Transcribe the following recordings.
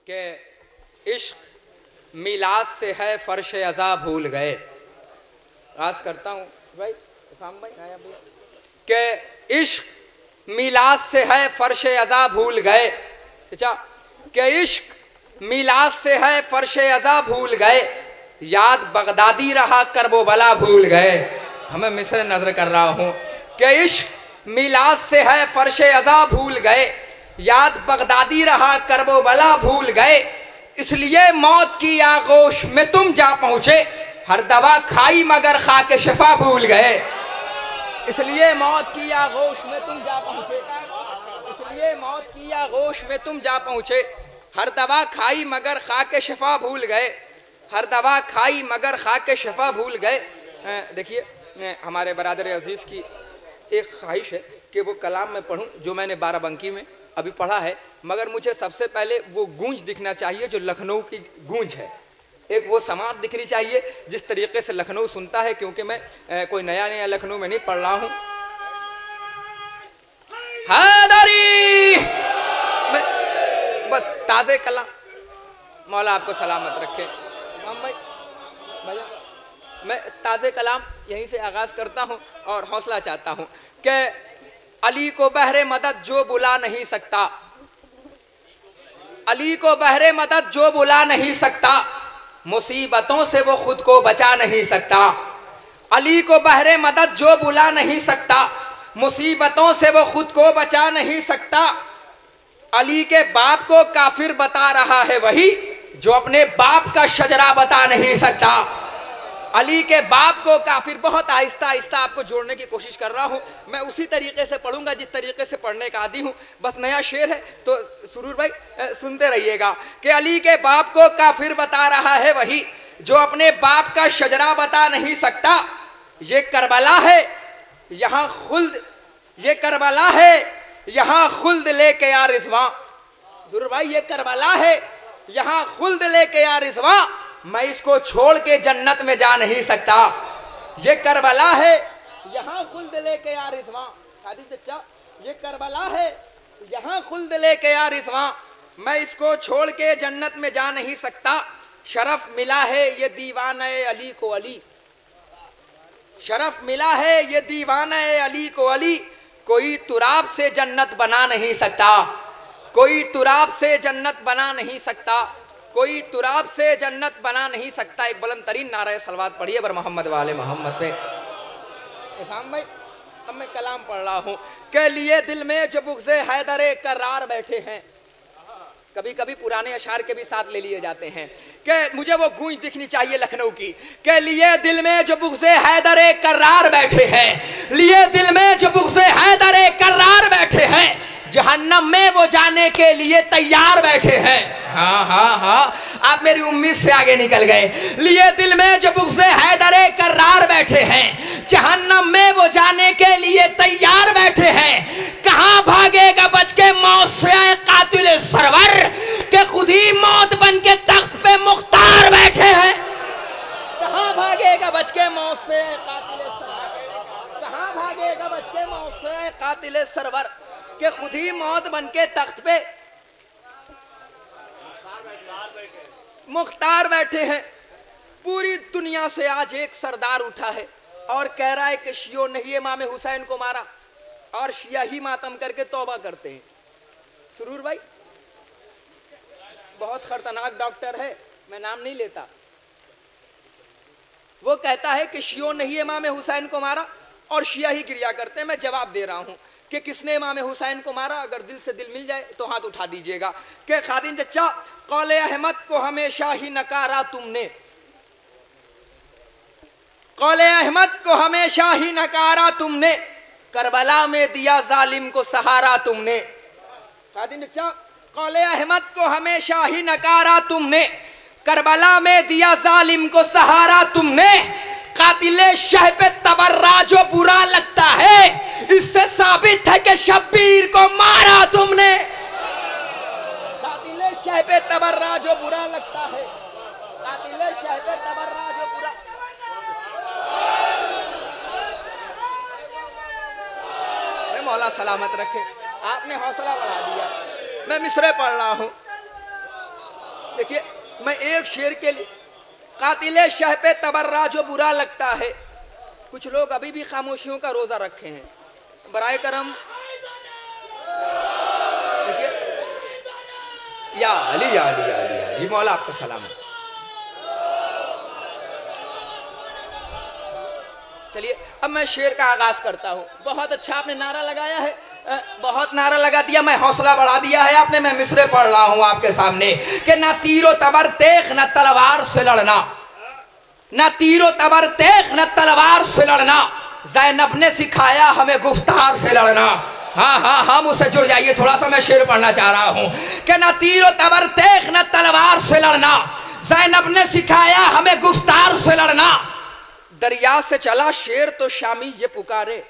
कि इश्क मिलाद से है फर्श अज़ा भूल गए। आस करता हूँ भाई इमाम भाई आया भैया कि इश्क मिलाद से है फर्श अज़ा भूल गए। अच्छा कि इश्क मिलाद से है फर्श अज़ा भूल गए, याद बगदादी रहा करबो बला भूल गए। हमें मिस्र नजर कर रहा हूँ कि इश्क मिलाद से है फर्श अज़ा भूल गए, याद बगदादी रहा करबो बला भूल गए। इसलिए मौत की आगोश में तुम जा पहुँचे, हर दवा खाई मगर खा के शिफा भूल गए। इसलिए मौत की आगोश में तुम जा पहुँचे, इसलिए मौत की आगोश में तुम जा पहुँचे, हर दवा खाई मगर खा के शिफा भूल गए। हर दवा खाई मगर खा के शिफा भूल गए। देखिए हमारे बरादर अजीज़ की एक ख्वाहिश है कि वो कलाम में पढ़ूं जो मैंने बाराबंकी में अभी पढ़ा है, मगर मुझे सबसे पहले वो गूंज दिखना चाहिए जो लखनऊ की गूंज है। एक वो समात दिखनी चाहिए जिस तरीके से लखनऊ सुनता है, क्योंकि मैं कोई नया नया लखनऊ में नहीं पढ़ रहा हूँ। हैदरी बस ताज़े कलाम, मौला आपको सलामत रखे। हम भाई भैया मैं ताज़े कलाम यहीं से आगाज़ करता हूँ और हौसला चाहता हूँ कि अली को बहरे मदद जो बुला नहीं सकता, अली को बहरे मदद जो बुला नहीं सकता, मुसीबतों से वो खुद को बचा नहीं सकता। अली को बहरे मदद जो बुला नहीं सकता, मुसीबतों से वो खुद को बचा नहीं सकता। अली के बाप को काफिर बता रहा है वही जो अपने बाप का शजरा बता नहीं सकता। अली के बाप को काफिर, बहुत आहिस्ता आहिस्ता आपको जोड़ने की कोशिश कर रहा हूँ, मैं उसी तरीके से पढ़ूंगा जिस तरीके से पढ़ने का आदी हूँ। बस नया शेर है तो सुरूर भाई सुनते रहिएगा कि अली के बाप को काफिर बता रहा है वही जो अपने बाप का शजरा बता नहीं सकता। ये करबला है यहाँ खुल्द, ये करबला है यहाँ खुल्द लेके या रिजवा। सुरूर भाई ये करबला है यहाँ खुल्द लेके या रिजवा, मैं इसको छोड़ के जन्नत में जा नहीं सकता। ये करबला है यहाँ खुल्द लेके या रिजवा। हादी चचा ये करबला है यहाँ खुल्द लेके या रिजवा, मैं इसको छोड़ के जन्नत में जा नहीं सकता। शरफ मिला है ये दीवाना अली को अली, शरफ मिला है ये दीवाना अली को अली, कोई तुराब से जन्नत बना नहीं सकता, कोई तुराब से जन्नत बना नहीं सकता, कोई तुराब से जन्नत बना नहीं सकता। एक बुलंद तरीन नारा सलवात पढ़िए बर मोहम्मद वाले मोहम्मद पे। इमाम भाई अब मैं कलाम पढ़ रहा हूँ के लिए दिल में जो बुग़्ज़े हैदरे करार बैठे हैं, कभी कभी पुराने अशार के भी साथ ले लिए जाते हैं कि मुझे वो गूंज दिखनी चाहिए लखनऊ की के लिए दिल में जो बुग़्ज़े हैदरे करार बैठे हैं, लिए दिल में जो बुग़्ज़े हैदरे करार बैठे हैं, जहन्नम में वो जाने के लिए तैयार बैठे हैं। हाँ हाँ हाँ आप मेरी उम्मीद से आगे निकल गए। लिए दिल में जो बुग़्ज़े हैदरे करार बैठे हैं, जहन्नम में वो जाने के लिए तैयार बैठे हैं। कहाँ भागेगा बच के मौत से आए कातिल सरवर, के खुद ही मौत बन के तख्त पे मुख्तार बैठे हैं। कहाँ भागेगा बच के मौत से आए कातिल सरवर, कहाँ भागेगा बच के मौत से आए कातिल सरवर, के खुद ही मौत बन के तख्त पे मुख्तार बैठे हैं। पूरी दुनिया से आज एक सरदार उठा है और कह रहा है कि शियों ने ही इमाम हुसैन को मारा और शिया ही मातम करके तौबा करते हैं। सुरूर भाई बहुत खतरनाक डॉक्टर है, मैं नाम नहीं लेता, वो कहता है कि शियों ने ही इमाम हुसैन को मारा और शिया ही गिरिया करते हैं। मैं जवाब दे रहा हूं कि किसने इमाम हुसैन को मारा, अगर दिल से दिल मिल जाए तो हाथ उठा दीजिएगा। कि खादिम चचा कौले अहमद को हमेशा ही नकारा तुमने, कौले अहमद को हमेशा ही नकारा तुमने, करबला में दिया जालिम को सहारा तुमने। खादिम चचा कौले अहमद को हमेशा ही नकारा तुमने, करबला में दिया जालिम को सहारा तुमने। कातिले शह पे तबर्रा जो बुरा लगता है, इससे साबित है कि शब्बीर को मारा तुमने। कातिले शह पे तबर्रा जो बुरा लगता है, कातिले शह पे तबर्रा जो बुरा। अरे मौला सलामत रखे, आपने हौसला बढ़ा दिया। मैं मिसरे पढ़ रहा हूं देखिए मैं एक शेर के लिए कातिले शह पे तबर्रा जो बुरा लगता है। कुछ लोग अभी भी खामोशियों का रोजा रखे हैं। बराए करम देखिए, या अली या अली या अली या अली, मौला आपका सलाम। चलिए अब मैं शेर का आगाज करता हूँ। बहुत अच्छा आपने नारा लगाया है, बहुत नारा लगा दिया, मैं हौसला बढ़ा दिया है आपने। मैं मिसरे पढ़ रहा हूँ आपके सामने कि ना तीरो तबर तेख न तलवार से लड़ना, ना तीरो तबर तेख न तलवार से लड़ना, ज़ैनब ने सिखाया हमें गुफ्तार से लड़ना। हाँ हाँ हाँ, मुझसे जुड़ जाइए थोड़ा सा, मैं शेर पढ़ना चाह रहा हूँ कि ना तीरो तबर तेख न तलवार से लड़ना, ज़ैनब ने सिखाया हमें गुफ्तार से लड़ना। दरिया से चला शेर तो शामी ये पुकारे।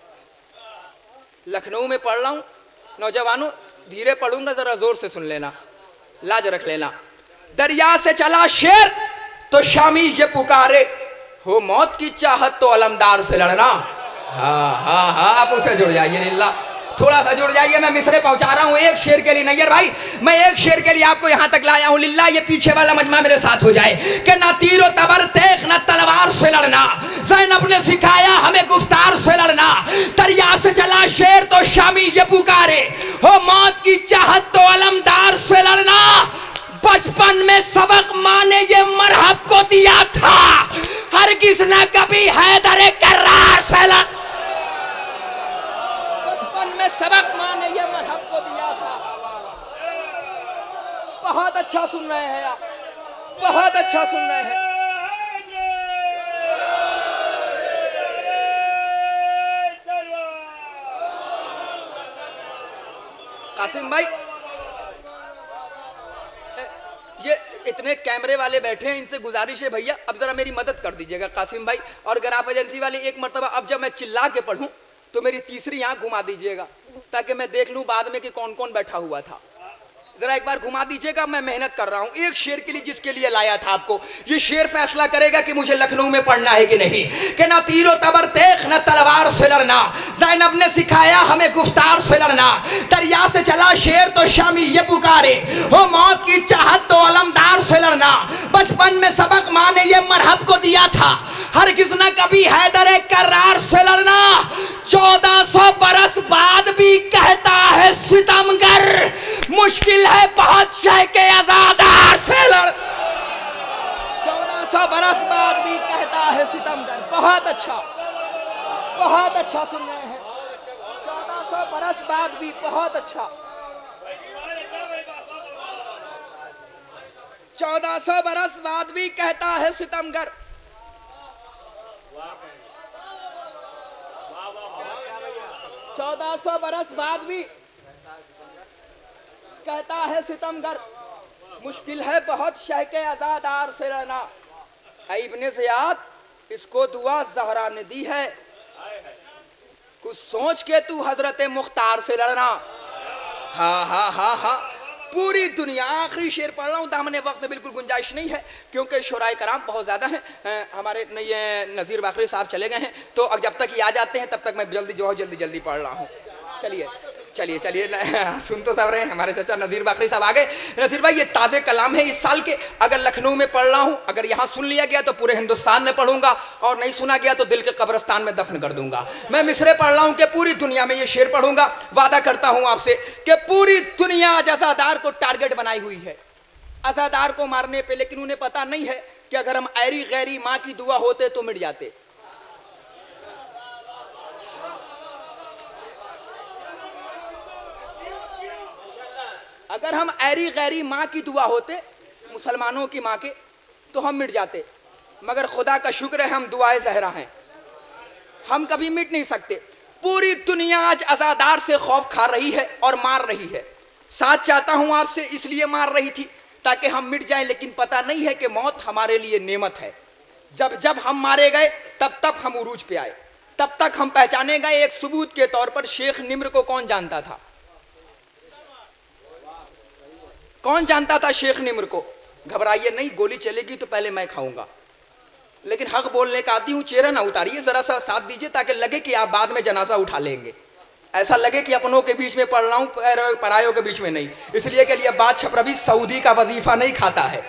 लखनऊ में पढ़ रहा हूं नौजवानों, धीरे पढ़ूंगा, जरा जोर से सुन लेना, लाज रख लेना। दरिया से चला शेर तो शामी ये पुकारे, हो मौत की चाहत तो अलमदार से लड़ना। हाँ हाँ हाँ, आप उसे जुड़ जाइए लिल्ला, थोड़ा सा जुड़ जाइए। मैं मिसरे पहुंचा रहा हूं एक शेर के लिए। नैयर भाई मैं एक शेर के लिए आपको यहां तक लाया हूं लिल्ला, ये पीछे वाला मजमा मेरे साथ हो जाए कि ना तीरो तबर तेख न तलवार से लड़ना, ज़ैनब ने सिखाया हमें गुफ्तार से लड़ना। दरिया से चला शेर तो शामी ये पुकारे, हो मौत की चाहत तो अलमदार से लड़ना। बचपन में सबक माने ये मरहब को दिया था, हर किसने कभी हैदर कर्रार से लड़, में सबक माने ये मरहब को दिया था। बहुत अच्छा सुन रहे हैं आप, बहुत अच्छा सुन रहे हैं। कासिम भाई ये इतने कैमरे वाले बैठे हैं, इनसे गुजारिश है भैया अब जरा मेरी मदद कर दीजिएगा कासिम भाई और ग्राफ एजेंसी वाले। एक मरतबा अब जब मैं चिल्ला के पढ़ूं तो मेरी तीसरी आंख घुमा दीजिएगा ताकि मैं देख लूं बाद में कि कौन कौन बैठा हुआ था। जरा एक बार घुमा दीजिएगा, मैं मेहनत कर रहा हूं एक शेर के लिए जिसके लिए लाया था आपको। ये शेर फैसला करेगा कि मुझे लखनऊ में पढ़ना है कि नहीं। कि ना तीरो तबर तेख न तलवार से लड़ना, ज़ैनब ने सिखाया हमें गुफ्तार से लड़ना। दरिया से चला शेर तो शामी ये पुकारे, हो मौत की चाहत तो अलमदार से लड़ना। बचपन में सबक माँ ने ये मरहब को दिया था, हर किसना कभी हैदर कर्रार से लड़ना। 1400 बरस बाद भी कहता है सितमगर, मुश्किल है बहुत शह के आजादार से लड़। 1400 बरस बाद भी कहता है सितमगर। बहुत अच्छा, बहुत अच्छा सुन रहे हैं। 1400 बरस बाद भी, बहुत अच्छा। 1400 बरस बाद भी कहता है सितमगर। 1400 बरस बाद भी कहता है सितमगर, मुश्किल है बहुत शह के आजादार से रहना। इब्ने ज़ियाद, इसको दुआ ज़हरा ने दी है, कुछ सोच के तू हजरत मुख्तार से लड़ना। हाँ हाँ हाँ हाँ, पूरी दुनिया। आखिरी शेर पढ़ रहा हूँ, दामने वक्त में बिल्कुल गुंजाइश नहीं है क्योंकि शुराए कराम बहुत ज़्यादा हैं। हमारे ये नज़ीर बाकरी साहब चले गए हैं, तो अब जब तक ये आ जाते हैं तब तक मैं जल्दी पढ़ रहा हूँ। चलिए चलिए चलिए, सुन तो सब रहे हैं, हमारे चाचा नज़ीर बाकरी साहब आ गए। नज़ीर भाई ये ताज़े कलाम है इस साल के, अगर लखनऊ में पढ़ रहा हूँ, अगर यहाँ सुन लिया गया तो पूरे हिंदुस्तान में पढ़ूंगा, और नहीं सुना गया तो दिल के कब्रिस्तान में दफन कर दूंगा। मैं मिसरे पढ़ रहा हूँ कि पूरी दुनिया में ये शेर पढ़ूंगा। वादा करता हूँ आपसे कि पूरी दुनिया अज़ादार को टारगेट बनाई हुई है, अज़ादार को मारने पर, लेकिन उन्हें पता नहीं है कि अगर हम ऐरी गैरी माँ की दुआ होते तो मिट जाते। अगर हम ऐरी गैरी माँ की दुआ होते, मुसलमानों की माँ के, तो हम मिट जाते। मगर खुदा का शुक्र है हम दुआए ज़हरा हैं, हम कभी मिट नहीं सकते। पूरी दुनिया आज अज़ादार से खौफ खा रही है और मार रही है। साथ चाहता हूँ आपसे, इसलिए मार रही थी ताकि हम मिट जाएं, लेकिन पता नहीं है कि मौत हमारे लिए नेमत है। जब जब हम मारे गए तब तक हम उरूज पे आए, तब तक हम पहचाने गए। एक सबूत के तौर पर शेख निम्र को कौन जानता था? कौन जानता था शेख निम्र को? घबराइए नहीं, गोली चलेगी तो पहले मैं खाऊंगा, लेकिन हक बोलने का आदी हूं। चेहरा ना उतारिए, जरा सा साथ दीजिए ताकि लगे कि आप बाद में जनाजा उठा लेंगे। ऐसा लगे कि अपनों के बीच में पढ़ रहा हूँ, परायों के बीच में नहीं। इसलिए के लिए बात छपरवी सऊदी का वजीफा नहीं खाता है,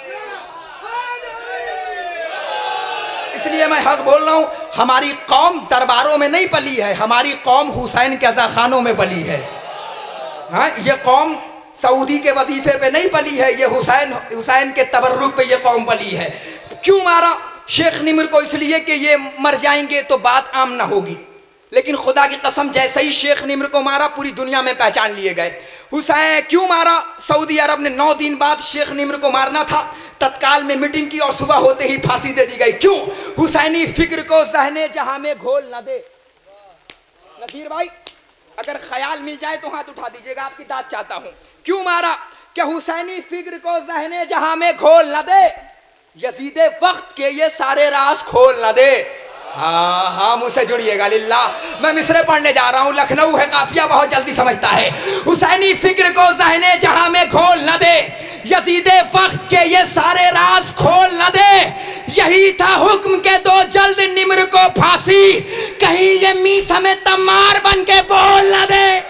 इसलिए मैं हक बोल रहा हूँ। हमारी कौम दरबारों में नहीं पली है, हमारी कौम हुसैन के अज़ाखानों में पली है। हाँ, ये कौम सऊदी के वजीफे पे नहीं पली है, ये हुसैन के तबर्रुक पे ये कौम पली है। क्यों मारा शेख निम्र को? इसलिए कि ये मर जाएंगे तो बात आम ना होगी। लेकिन खुदा की कसम, जैसे ही शेख निम्र को मारा पूरी दुनिया में पहचान लिए गए। हुसैन क्यों मारा? सऊदी अरब ने 9 दिन बाद शेख निम्र को मारना था, तत्काल में मीटिंग की और सुबह होते ही फांसी दे दी गई। क्यों? हुसैनी फिक्र को ज़हने जहां में घोल न दे। नसीर भाई, अगर ख्याल मिल जाए तो हाथ उठा दीजिएगा, आपकी दाद चाहता हूं। क्यों मारा? क्या हुसैनी फिक्र को ज़हने जहां में घोल न दे, यजीदे वक्त के ये सारे राज खोल न दे। हाँ हाँ, मुझसे जुड़िएगा लिल्लाह। मैं मिसरे पढ़ने जा रहा हूँ, लखनऊ है, काफिया बहुत जल्दी समझता है। हुसैनी फिक्र को ज़हने जहां में घोल न दे, यजीदे वक्त के ये सारे राज खोल न दे। यही था हुक्म के दो जल्द निम्र को फांसी, कहीं ये मीस हमें तमार बन के बोल न दे।